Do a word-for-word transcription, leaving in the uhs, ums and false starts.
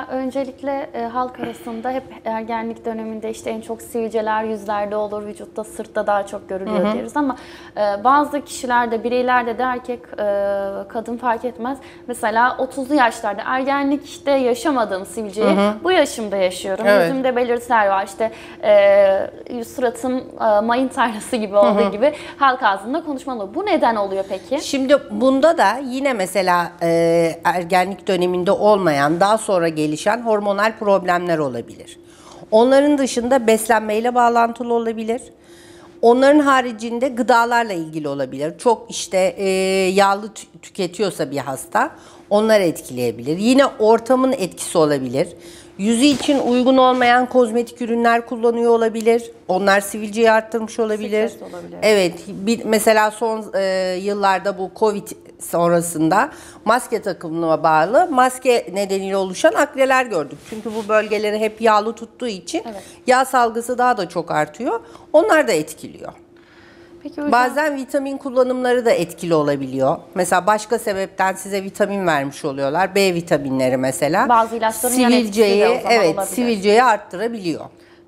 öncelikle e, halk arasında hep ergenlik döneminde işte en çok sivilceler yüzlerde olur, vücutta, sırtta daha çok görülüyor hı hı. deriz ama e, bazı kişilerde, bireylerde de erkek, e, kadın fark etmez. Mesela otuzlu yaşlarda ergenlikte yaşamadığım sivilceyi hı hı. bu yaşımda yaşıyorum. Evet. Yüzümde belirtiler var. İşte e, suratım e, mayın tarlası gibi olduğu hı hı. gibi halk ağzında konuşmalı. Bu neden oluyor peki? Şimdi bunda da yine mesela e, ergenlik döneminde olmayan, daha sonra gelişen hormonal problemler olabilir. Onların dışında beslenmeyle bağlantılı olabilir. Onların haricinde gıdalarla ilgili olabilir. Çok işte e, yağlı tüketiyorsa bir hasta onlar etkileyebilir. Yine ortamın etkisi olabilir. Yüzü için uygun olmayan kozmetik ürünler kullanıyor olabilir. Onlar sivilceyi arttırmış olabilir. olabilir. Evet, bir, mesela son e, yıllarda bu Covid sonrasında maske takımına bağlı maske nedeniyle oluşan akneler gördük. Çünkü bu bölgeleri hep yağlı tuttuğu için evet. yağ salgısı daha da çok artıyor. Onlar da etkiliyor. Peki hocam, bazen vitamin kullanımları da etkili olabiliyor. Mesela başka sebepten size vitamin vermiş oluyorlar. B vitaminleri mesela. Bazı ilaçların yan etkisi de o zaman evet, olabilir. sivilceyi arttırabiliyor.